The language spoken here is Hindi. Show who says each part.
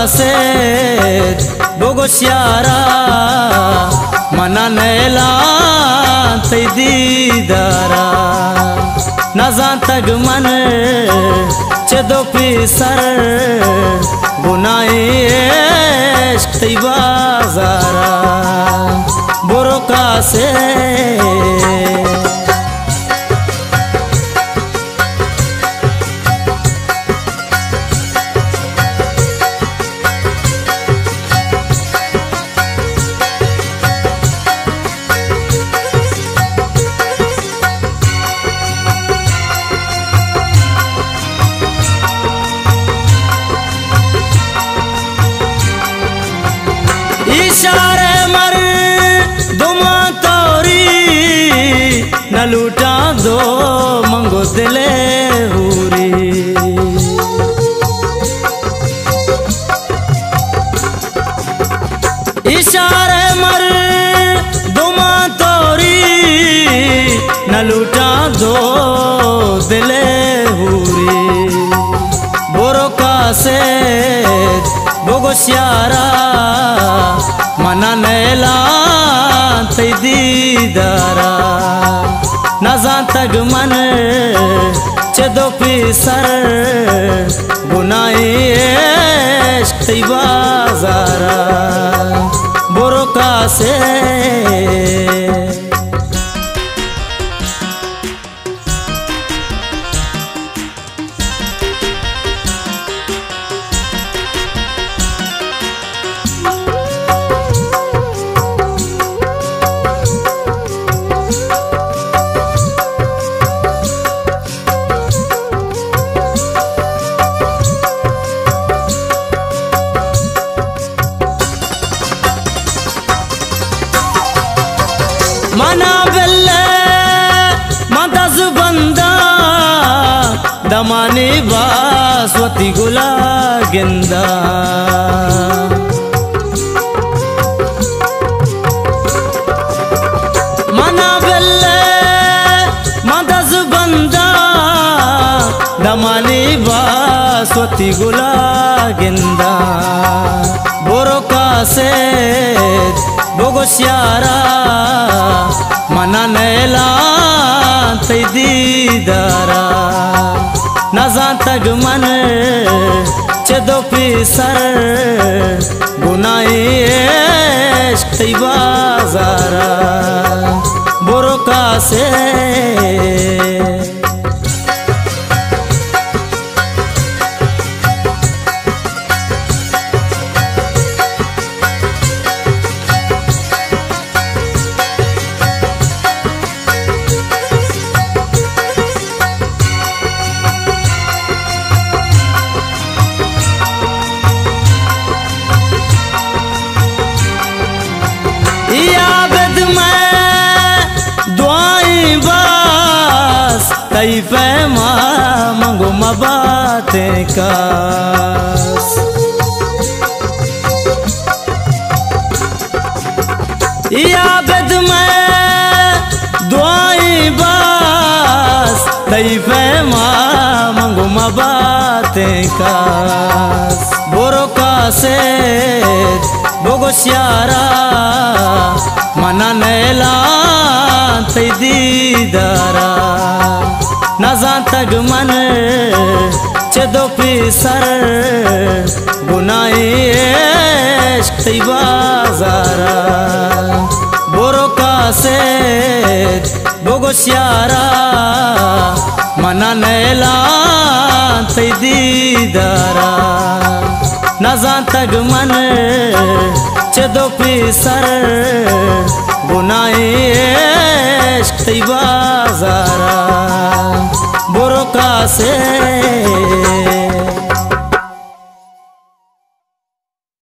Speaker 1: kaset bogo siara mana nela didara nazan tag man chedo pisar gunai esh tei bazara boro kaset इशारे मर दुमा तोरी न लूटा दो मंगो दिले हुरी इशारे मर दुमा तोरी न लूटा दो दिले हुरी बोरो कासेत बोगो सियारा mana nela tei didara nazan tag man chedo pisar gunai esh tei bazara boro kaset mana belle madaz banda damani baswati gula genda mana belle madaz banda damani baswati gula genda boro kaset bogo siara mana nela tei didara nazan tag man chedo pisar gunai esh tei bazara boro kaset याद में दुआई बस तई पैमा मंगो बातें कास याद में दुआई बस तई पैमा मंगो बातें कास बोरो कासेत बोगो सियारा mana nela tei didara nazan tag man chedo pisar gunai esh tei bazara boro kaset bogo siara mana nela tei didara nazan tag man chedo pisar gunai esh tei bazara boro kaset